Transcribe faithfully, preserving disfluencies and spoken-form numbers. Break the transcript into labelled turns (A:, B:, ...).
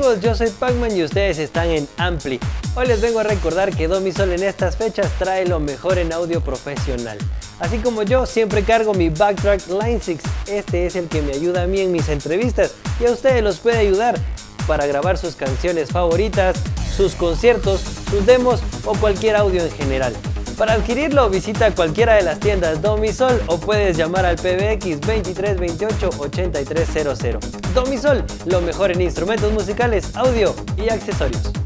A: amigos, yo soy Pacman y ustedes están en Ampli. Hoy les vengo a recordar que Do Mi Sol en estas fechas trae lo mejor en audio profesional. Así como yo, siempre cargo mi Backtrack Line seis. Este es el que me ayuda a mí en mis entrevistas y a ustedes los puede ayudar para grabar sus canciones favoritas, sus conciertos, sus demos o cualquier audio en general. Para adquirirlo, visita cualquiera de las tiendas Do Mi Sol o puedes llamar al P B X veintitrés veintiocho ochenta y tres cero cero. Do Mi Sol, lo mejor en instrumentos musicales, audio y accesorios.